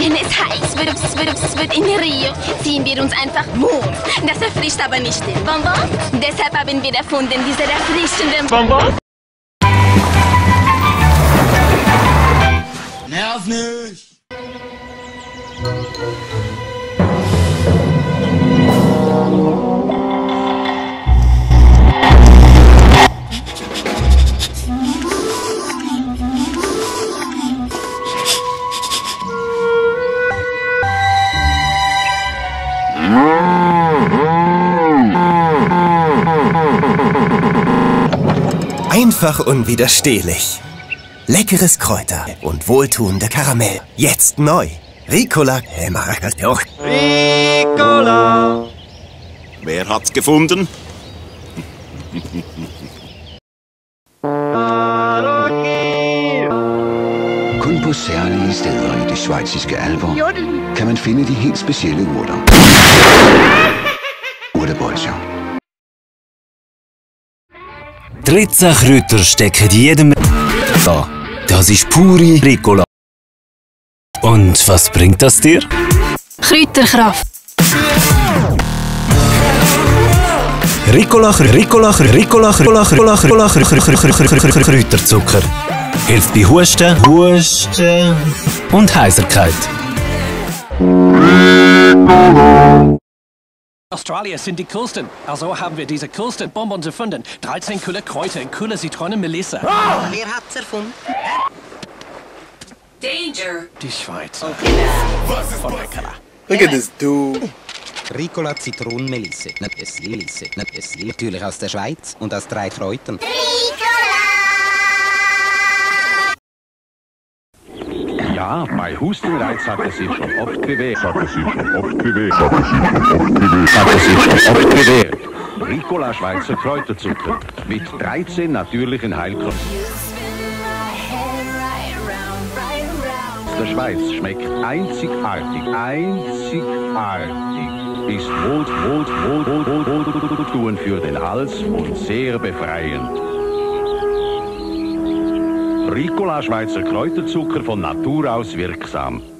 Wenn es heiß wird in Rio, ziehen wir uns einfach Mond. Das erfrischt aber nicht den Bonbon. Deshalb haben wir erfunden diese erfrischenden Bonbons. Nerv nicht! Einfach unwiderstehlich. Leckeres Kräuter und wohltuende Karamell. Jetzt neu. Ricola. Ricola! Wer hat's gefunden? Kun på særlige steder i det schweiziske alvor kan man finde de helt specielle urter. Urtebolscher. 13 Kräuter stecken in jedem da. Das ist pure Ricola. Und was bringt das dir? Kräuterkraft. Kräuterzucker. Hilft bei Husten und Heiserkeit. Australier sind die coolsten. Also haben wir diese coolsten Bonbons erfunden. 13 coole Kräuter und coole Zitronenmelisse. Wer hat's erfunden? Danger! Die Schweiz. Look at this dude. Ricola Zitronenmelisse. Natürlich aus der Schweiz und aus 3 Kräutern. Ja, bei Hustenreiz hat es sich schon oft bewährt. Ricola Schweizer Kräuterzucker mit 13 natürlichen Heilkräutern. Der Schweiz schmeckt einzigartig. Ist wohltuend für den Hals und sehr befreiend. Ricola Schweizer Kräuterzucker von Natur aus wirksam.